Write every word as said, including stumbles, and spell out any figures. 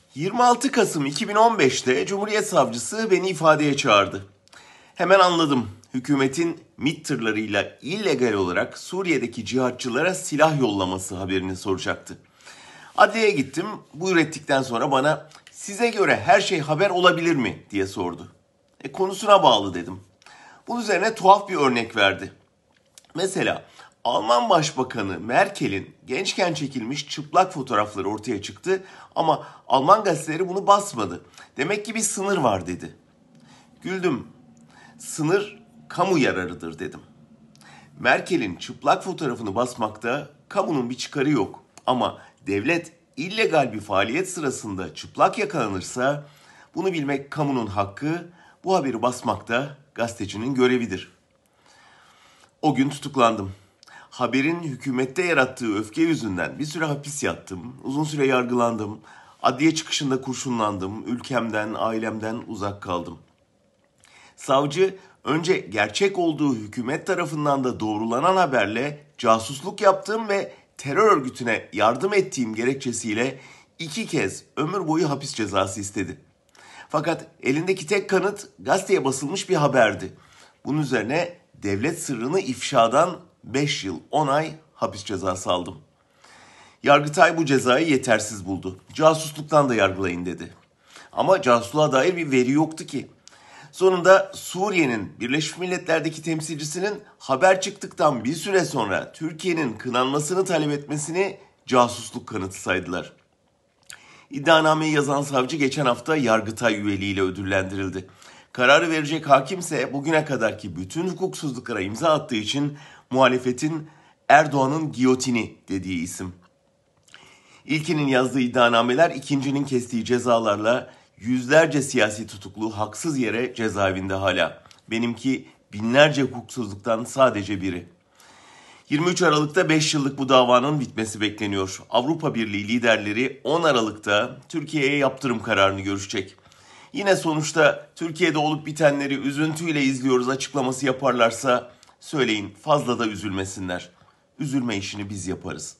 yirmi altı Kasım iki bin on beşte Cumhuriyet Savcısı beni ifadeye çağırdı. Hemen anladım. Hükümetin MİT tırlarıyla illegal olarak Suriye'deki cihatçılara silah yollaması haberini soracaktı. Adliyeye gittim. Buyur ettikten sonra bana size göre her şey haber olabilir mi diye sordu. E, konusuna bağlı dedim. Bunun üzerine tuhaf bir örnek verdi. Mesela Alman Başbakanı Merkel'in gençken çekilmiş çıplak fotoğrafları ortaya çıktı ama Alman gazeteleri bunu basmadı. Demek ki bir sınır var dedi. Güldüm. Sınır kamu yararıdır dedim. Merkel'in çıplak fotoğrafını basmakta kamunun bir çıkarı yok. Ama devlet illegal bir faaliyet sırasında çıplak yakalanırsa bunu bilmek kamunun hakkı, bu haberi basmak da gazetecinin görevidir. O gün tutuklandım. Haberin hükümette yarattığı öfke yüzünden bir süre hapis yattım, uzun süre yargılandım, adliye çıkışında kurşunlandım, ülkemden, ailemden uzak kaldım. Savcı önce gerçek olduğu hükümet tarafından da doğrulanan haberle casusluk yaptığım ve terör örgütüne yardım ettiğim gerekçesiyle iki kez ömür boyu hapis cezası istedi. Fakat elindeki tek kanıt gazeteye basılmış bir haberdi. Bunun üzerine devlet sırrını ifşadan beş yıl on ay hapis cezası aldım. Yargıtay bu cezayı yetersiz buldu. Casusluktan da yargılayın dedi. Ama casusluğa dair bir veri yoktu ki. Sonunda Suriye'nin Birleşmiş Milletler'deki temsilcisinin haber çıktıktan bir süre sonra Türkiye'nin kınanmasını talep etmesini casusluk kanıtı saydılar. İddianameyi yazan savcı geçen hafta Yargıtay üyeliğiyle ödüllendirildi. Kararı verecek hakimse bugüne kadarki bütün hukuksuzluklara imza attığı için muhalefetin Erdoğan'ın giyotini dediği isim. İlkinin yazdığı iddianameler ikincinin kestiği cezalarla yüzlerce siyasi tutuklu haksız yere cezaevinde hala. Benimki binlerce hukuksuzluktan sadece biri. yirmi üç Aralık'ta beş yıllık bu davanın bitmesi bekleniyor. Avrupa Birliği liderleri on Aralık'ta Türkiye'ye yaptırım kararını görüşecek. Yine sonuçta Türkiye'de olup bitenleri üzüntüyle izliyoruz açıklaması yaparlarsa söyleyin fazla da üzülmesinler. Üzülme işini biz yaparız.